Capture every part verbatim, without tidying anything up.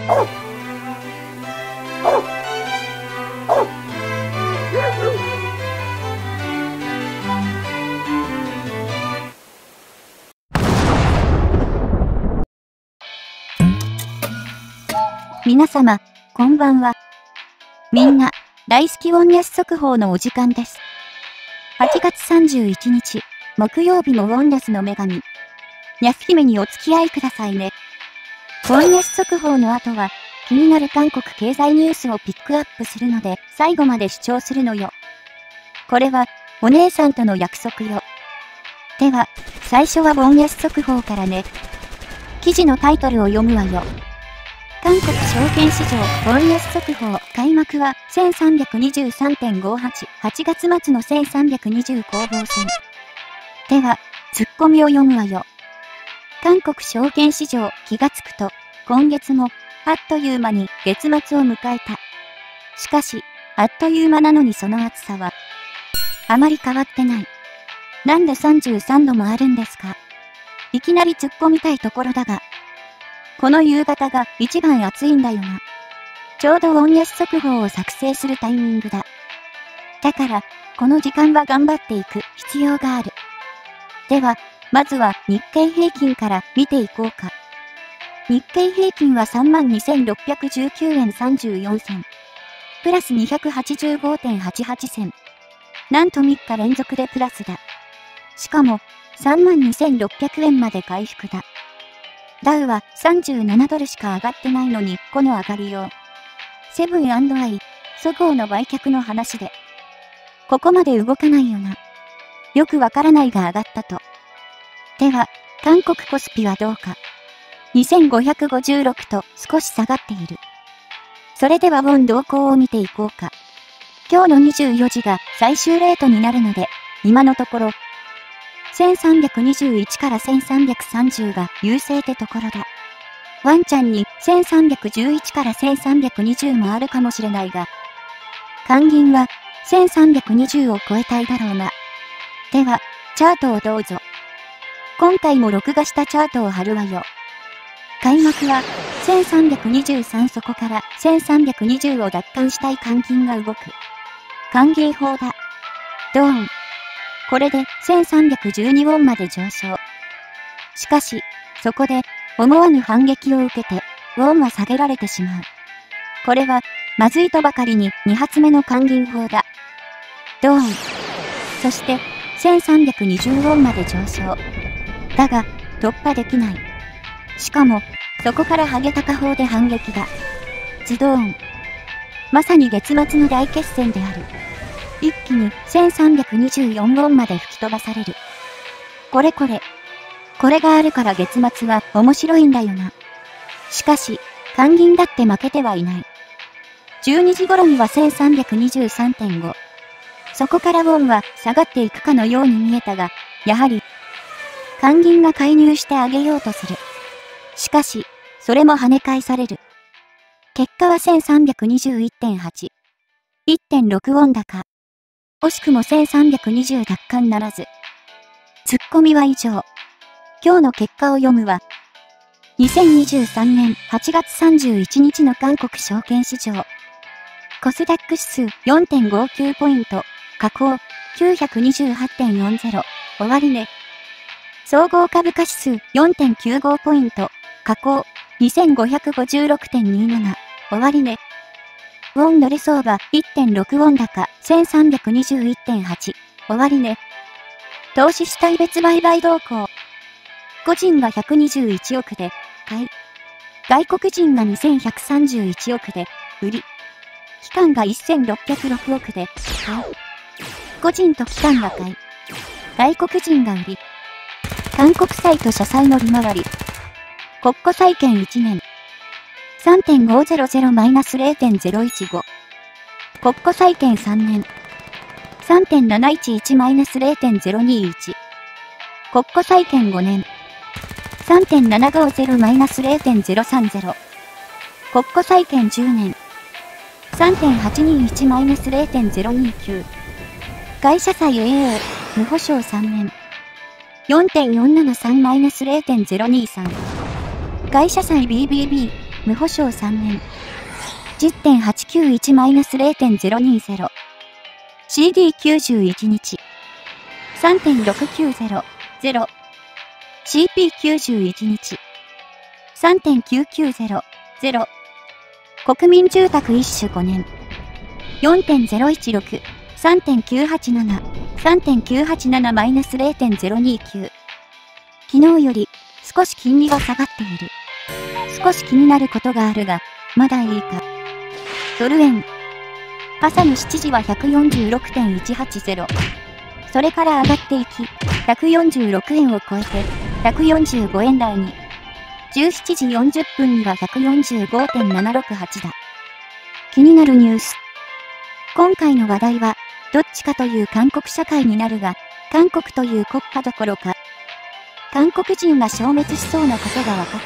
皆様、こんばんは。みんな、大好きウォンニャス速報のお時間です。はちがつさんじゅういちにち、木曜日のウォンニャスの女神、ニャス姫にお付き合いくださいね。ウォンニャス速報の後は、気になる韓国経済ニュースをピックアップするので、最後まで視聴するのよ。これは、お姉さんとの約束よ。では、最初はウォンニャス速報からね。記事のタイトルを読むわよ。韓国証券市場、ウォンニャス速報、開幕は せんさんびゃくにじゅうさんてんごはち、はちがつ末のせんさんびゃくにじゅう攻防戦。では、ツッコミを読むわよ。韓国証券市場、気がつくと、今月も、あっという間に月末を迎えた。しかし、あっという間なのにその暑さは、あまり変わってない。なんでさんじゅうさんどもあるんですか？いきなり突っ込みたいところだが、この夕方が一番暑いんだよな。ちょうどウォンニャス速報を作成するタイミングだ。だから、この時間は頑張っていく必要がある。では、まずは日経平均から見ていこうか。日経平均は さんまんにせんろっぴゃくじゅうきゅうえんさんじゅうよんせん。プラス にひゃくはちじゅうごてんはちはち 銭。なんとみっか連続でプラスだ。しかも、さんまんにせんろっぴゃくえんまで回復だ。ダウはさんじゅうななドルしか上がってないのに、この上がりよう。セブン&アイ、そごうの売却の話で。ここまで動かないよな。よくわからないが上がったと。では、韓国コスピはどうか。にせんごひゃくごじゅうろくと少し下がっている。それではウォン動向を見ていこうか。今日のにじゅうよじが最終レートになるので、今のところ、せんさんびゃくにじゅういちからせんさんびゃくさんじゅうが優勢ってところだ。ワンチャンにせんさんびゃくじゅういちからせんさんびゃくにじゅうもあるかもしれないが、韓銀はせんさんびゃくにじゅうを超えたいだろうな。では、チャートをどうぞ。今回も録画したチャートを貼るわよ。開幕はせんさんびゃくにじゅうさんそこからせんさんびゃくにじゅうを奪還したい韓銀が動く。韓銀法だ。ドーン。これでせんさんびゃくじゅうにウォンまで上昇。しかし、そこで思わぬ反撃を受けて、ウォンは下げられてしまう。これは、まずいとばかりにに発目の韓銀法だ。ドーン。そして、せんさんびゃくにじゅうウォンまで上昇。だが、突破できない。しかも、そこからハゲタカ法で反撃だ。ズドーン。まさに月末の大決戦である。一気にせんさんびゃくにじゅうよんウォンまで吹き飛ばされる。これこれ。これがあるから月末は面白いんだよな。しかし、韓銀だって負けてはいない。じゅうにじ頃には せんさんびゃくにじゅうさんてんご。そこからウォンは下がっていくかのように見えたが、やはり、韓銀が介入してあげようとする。しかし、それも跳ね返される。結果は せんさんびゃくにじゅういってんはち。いってんろく ウォン高。惜しくもせんさんびゃくにじゅう奪還ならず。ツッコミは以上。今日の結果を読むわ。にせんにじゅうさんねんはちがつさんじゅういちにちの韓国証券市場。コスダック指数 よんてんごきゅう ポイント。下降 きゅうひゃくにじゅうはちてんよんじゅう。終値。総合株価指数 よんてんきゅうご ポイント。下降 にせんごひゃくごじゅうろくてんにじゅうなな。終値。ウォンドル相場 いってんろく ウォン高 せんさんびゃくにじゅういってんはち。終値。投資主体別売買動向。個人がひゃくにじゅういちおくで買い。外国人がにせんひゃくさんじゅういちおくで売り。機関がせんろっぴゃくろくおくで買い。個人と機関が買い。外国人が売り。韓国債と社債の利回り。国庫債券いちねん。さんてんごひゃく マイナス れいてんゼロいちご。国庫債券さんねん。さんてんなないちいち マイナス れいてんゼロにいち。国庫債券ごねん。さんてんななごゼロ マイナス れいてんゼロさんゼロ。国庫債券じゅうねん。さんてんはちにいち マイナス れいてんゼロにきゅう。会社債 エーオー、無保証さんねん。よんてんよんななさん マイナス れいてんゼロにさん。会社債 ビービービー、 無保証さんねん。じゅってんはちきゅういち ゼロてんゼロにゼロ。シーディーきゅうじゅういち 日。さんてんろくきゅうゼロゼロ。シーピーきゅうじゅういち 日。さんてんきゅうきゅうゼロゼロ。国民住宅一種ごねん。よんてんゼロいちろく。さんてんきゅうはちなな。さんてんきゅうはちなな ゼロてんゼロにきゅう。昨日より少し金利が下がっている。少し気になることがあるが、まだいいか。ドル円。朝のしちじは ひゃくよんじゅうろくてんいちはちゼロ。それから上がっていき、ひゃくよんじゅうろくえんを超えて、ひゃくよんじゅうごえん台に。じゅうしちじよんじゅっぷんには ひゃくよんじゅうごてんななろくはち だ。気になるニュース。今回の話題は、どっちかという韓国社会になるが、韓国という国家どころか、韓国人が消滅しそうなことが分かった。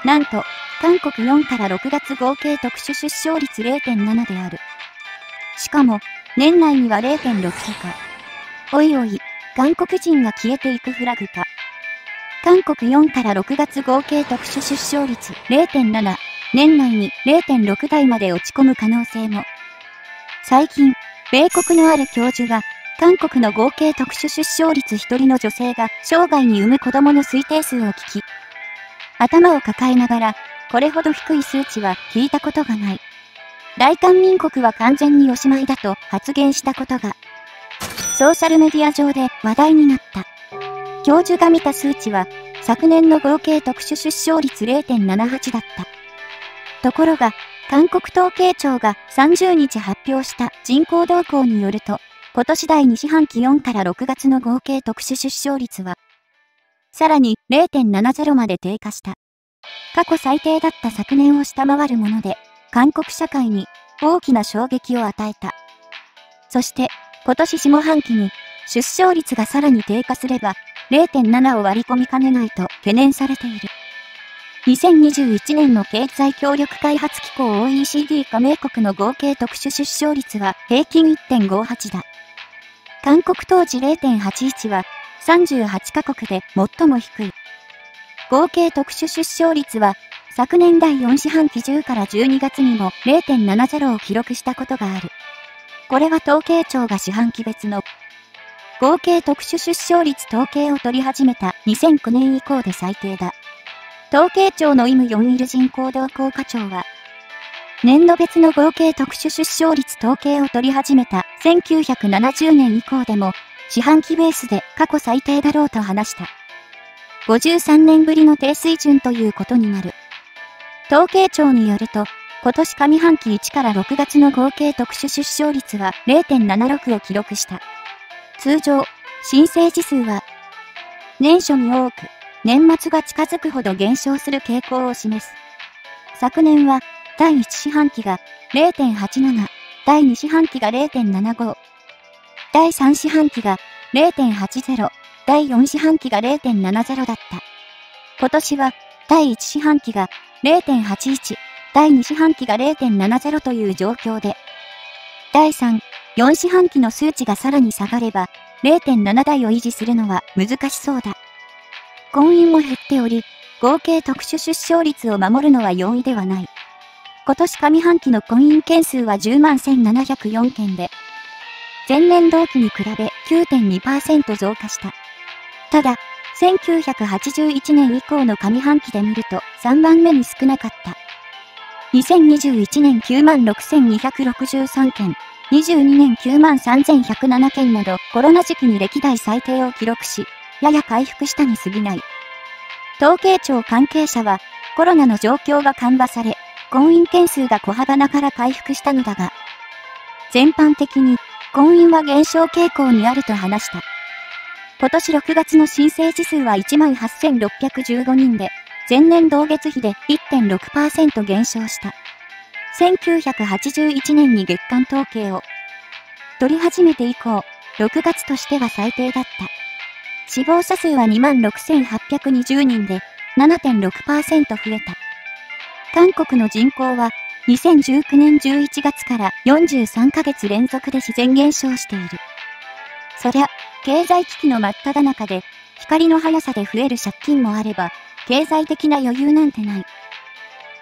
なんと、韓国よんからろくがつ合計特殊出生率 ゼロてんなな である。しかも、年内には ゼロてんろく とか。おいおい、韓国人が消えていくフラグか。韓国よんからろくがつ合計特殊出生率 ゼロてんなな、年内に ゼロてんろく 台まで落ち込む可能性も。最近、米国のある教授が、韓国の合計特殊出生率ひとりの女性が生涯に産む子供の推定数を聞き、頭を抱えながら、これほど低い数値は聞いたことがない。大韓民国は完全におしまいだと発言したことが、ソーシャルメディア上で話題になった。教授が見た数値は、昨年の合計特殊出生率 ゼロてんななはち だった。ところが、韓国統計庁がさんじゅうにち発表した人口動向によると、今年第に四半期よんからろくがつの合計特殊出生率は、さらに ゼロてんななゼロ まで低下した。過去最低だった昨年を下回るもので、韓国社会に大きな衝撃を与えた。そして、今年下半期に出生率がさらに低下すれば、ゼロてんなな を割り込みかねないと懸念されている。にせんにじゅういちねんの経済協力開発機構 オーイーシーディー 加盟国の合計特殊出生率は平均 いってんごはち だ。韓国当時 ゼロてんはちいち はさんじゅうはちカ国で最も低い。合計特殊出生率は昨年だいよん四半期じゅうからじゅうにがつにも ゼロてんななゼロ を記録したことがある。これは統計庁が四半期別の合計特殊出生率統計を取り始めたにせんきゅうねん以降で最低だ。統計庁のイム・ヨンイル人口動向課長は、年度別の合計特殊出生率統計を取り始めたせんきゅうひゃくななじゅうねん以降でも、四半期ベースで過去最低だろうと話した。ごじゅうさんねんぶりの低水準ということになる。統計庁によると、今年上半期いちからろくがつの合計特殊出生率は ゼロてんななろく を記録した。通常、新生児数は、年初に多く、年末が近づくほど減少する傾向を示す。昨年は、だいいち四半期が ゼロてんはちなな、だいに四半期が ゼロてんななご、だいさん四半期が ゼロてんはちゼロ、だいよん四半期が ゼロてんななゼロ だった。今年は、だいいち四半期が ゼロてんはちいち、だいに四半期が ゼロてんななゼロ という状況で、だいさん、よん四半期の数値がさらに下がれば、ゼロてんなな 台を維持するのは難しそうだ。婚姻も減っており、合計特殊出生率を守るのは容易ではない。今年上半期の婚姻件数は じゅうまんせんななひゃくよんけんで、前年同期に比べ きゅうてんにパーセント 増加した。ただ、せんきゅうひゃくはちじゅういちねん以降の上半期で見るとさんばんめに少なかった。にせんにじゅういちねんきゅうまんろくせんにひゃくろくじゅうさんけん、にじゅうにねんきゅうまんさんぜんひゃくななけんなどコロナ時期に歴代最低を記録し、やや回復したに過ぎない。統計庁関係者は、コロナの状況が緩和され、婚姻件数が小幅ながら回復したのだが、全般的に婚姻は減少傾向にあると話した。今年ろくがつの新生児数は いちまんはっせんろっぴゃくじゅうごにんで、前年同月比で いってんろくパーセント 減少した。せんきゅうひゃくはちじゅういちねんに月間統計を取り始めて以降、ろくがつとしては最低だった。死亡者数は にまんろくせんはっぴゃくにじゅうにんで ななてんろくパーセント 増えた。韓国の人口はにせんじゅうきゅうねんじゅういちがつからよんじゅうさんかげつ連続で自然減少している。そりゃ、経済危機の真っ只中で光の速さで増える借金もあれば、経済的な余裕なんてない。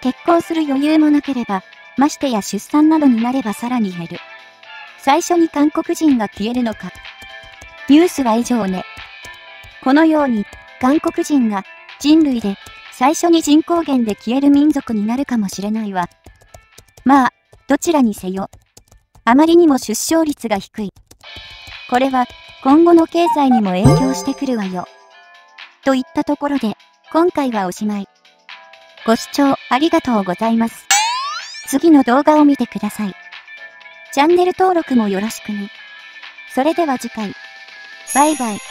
結婚する余裕もなければ、ましてや出産などになればさらに減る。最初に韓国人が消えるのか。ニュースは以上ね。このように、韓国人が人類で最初に人口減で消える民族になるかもしれないわ。まあ、どちらにせよ。あまりにも出生率が低い。これは今後の経済にも影響してくるわよ。といったところで、今回はおしまい。ご視聴ありがとうございます。次の動画を見てください。チャンネル登録もよろしくね。それでは次回。バイバイ。